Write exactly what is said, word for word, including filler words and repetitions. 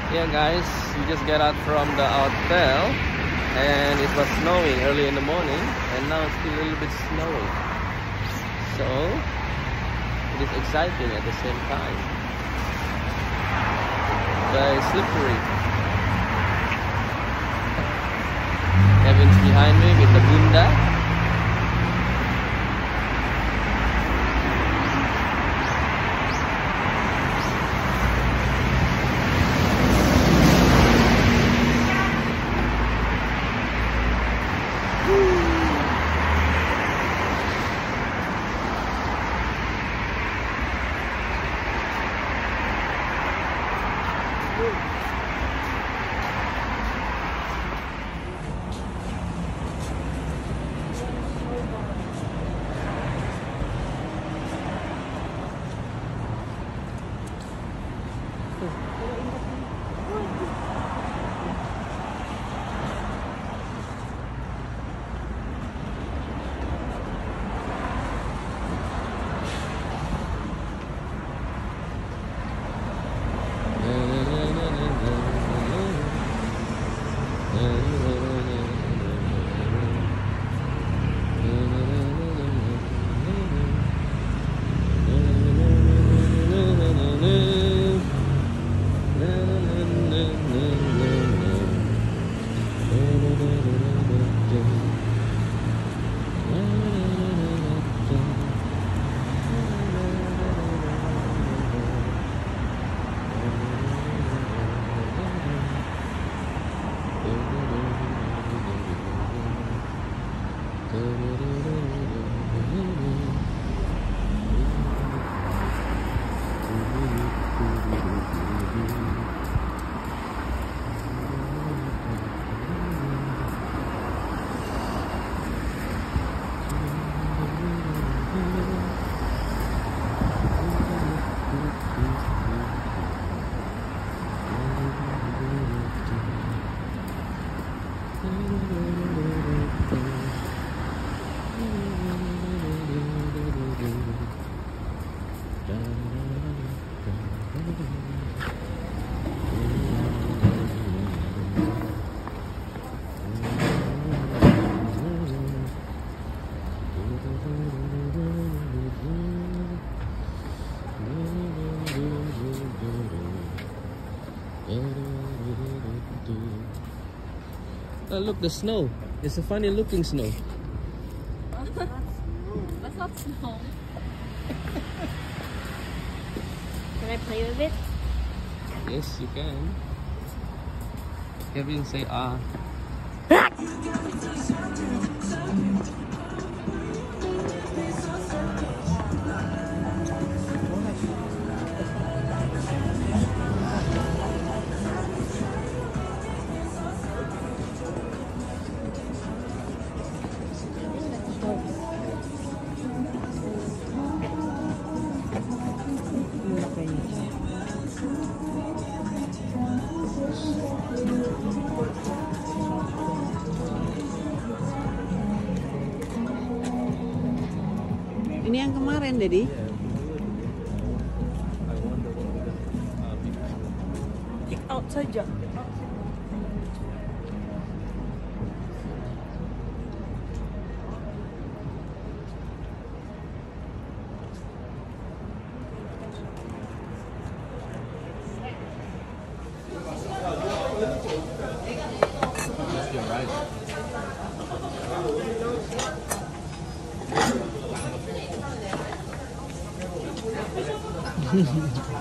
Yeah guys, we just got out from the hotel and it was snowing early in the morning and now it's still a little bit snowy. So it is exciting at the same time. Very slippery. Kevin's behind me with the bunda. Oh, look, the snow. It's a funny looking snow. That's not snow. Can I play with it? Yes, you can. Kevin, say ah. Ini yang kemarin, Daddy. Kick out saja. Right.